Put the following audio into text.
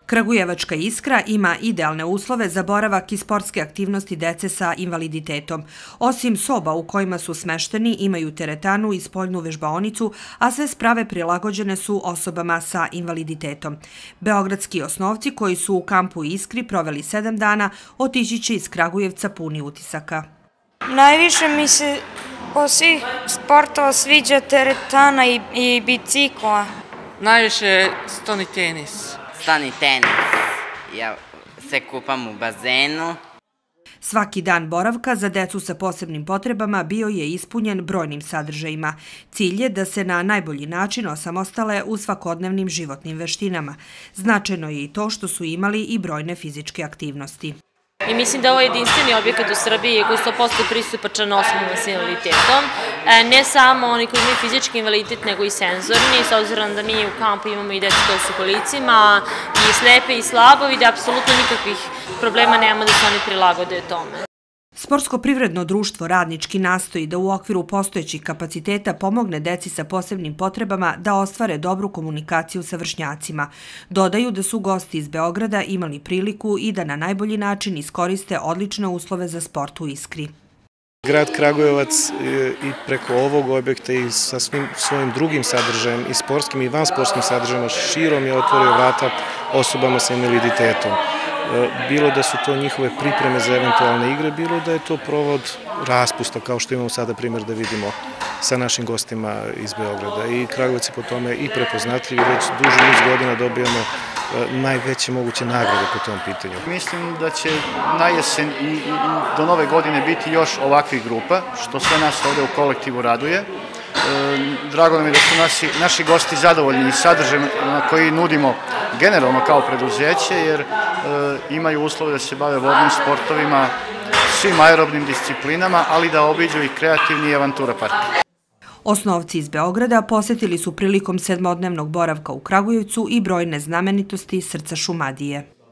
Kragujevačka Iskra ima idealne uslove za boravak i sportske aktivnosti dece sa invaliditetom. Osim soba u kojima su smešteni, imaju teretanu i spoljnu vežbaonicu, a sve sprave prilagođene su osobama sa invaliditetom. Beogradski osnovci koji su u kampu Iskri proveli 7 dana, otići će iz Kragujevca puni utisaka. Najviše mi se od svih sportova sviđa teretana i bicikla. Najviše stoni tenis. Stoni tenis. Ja se kupam u bazenu. Svaki dan boravka za decu sa posebnim potrebama bio je ispunjen brojnim sadržajima. Cilj je da se na najbolji način osamostale u svakodnevnim životnim veštinama. Značajno je i to što su imali i brojne fizičke aktivnosti. I mislim da ovo je jedinstveni objekat u Srbiji koji je 100% pristupačan osobama s invaliditetom. Ne samo oni koji imaju fizički invaliditet, nego i senzorni, s obzirom da mi u kampu imamo i decu koji su u kolicima, i slepe i slabovi, da apsolutno nikakvih problema nemamo da se oni prilagode tome. Sportsko-privredno društvo Radnički nastoji da u okviru postojećih kapaciteta pomogne deci sa posebnim potrebama da ostvare dobru komunikaciju sa vršnjacima. Dodaju da su gosti iz Beograda imali priliku i da na najbolji način iskoriste odlične uslove za sport u Iskri. Grad Kragujevac i preko ovog objekta i sa svim svojim drugim sadržajem, i sportskim i vansportskim sadržajima, širom je otvorio vrata osobama sa invaliditetom. Bilo da su to njihove pripreme za eventualne igre, bilo da je to provod raspusta, kao što imamo sada primjer da vidimo sa našim gostima iz Beograda. I Kragujevac je po tome i prepoznatljiv, i već duži niz godina dobijamo najveće moguće nagrade po tom pitanju. Mislim da će na jesen i do nove godine biti još ovakvih grupa, što sve nas ovde u kolektivu raduje. Drago nam je da su naši gosti zadovoljni sadržajem koji nudimo generalno kao preduzeće, jer imaju uslove da se bave vodnim sportovima, svim aerobnim disciplinama, ali da obiđu i kreativni i avantura park. Osnovci iz Beograda posetili su prilikom 7-dnevnog boravka u Kragujevcu i brojne znamenitosti srca Šumadije.